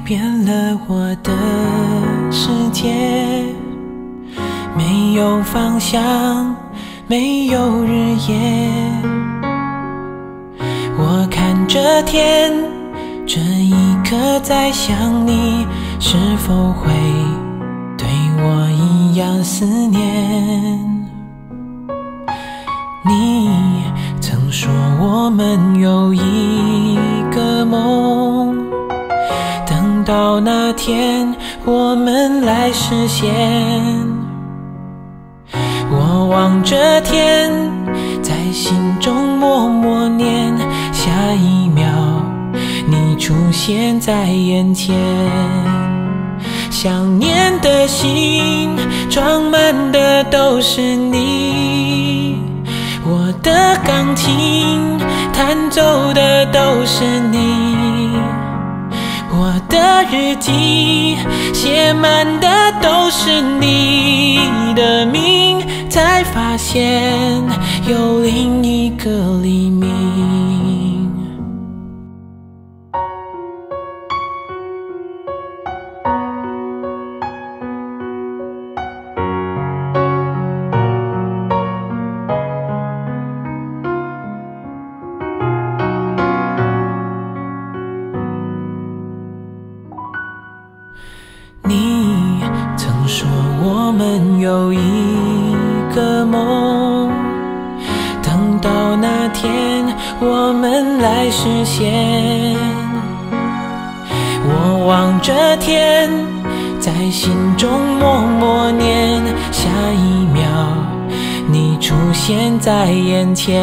变了我的世界，没有方向，没有日夜。我看着天，这一刻在想你，是否会对我一样思念？你曾说我们有一个梦，等到那天我们来实现。我望着天，在心中默默念，下一秒你出现在眼前。想念的心装满的都是你，我的钢琴弹奏的都是你，我的日记写满的都是你的名，才发现有另一个黎明。你曾说我们有一个梦，等到那天我们来实现。我望着天，在心中默默念，下一秒你出现在眼前。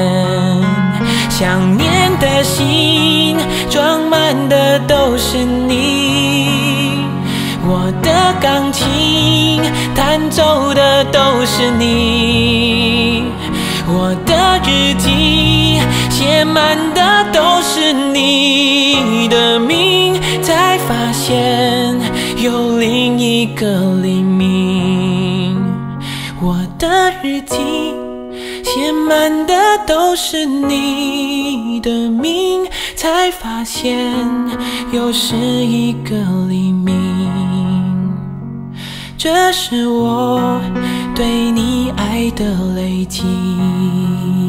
想念的心装满的都是你，我的钢琴弹奏的都是你，我的日记写满的都是你的名，才发现有另一个黎明。我的日记写满的都是你的名，才发现又是一个黎明。这是我对你爱的累积。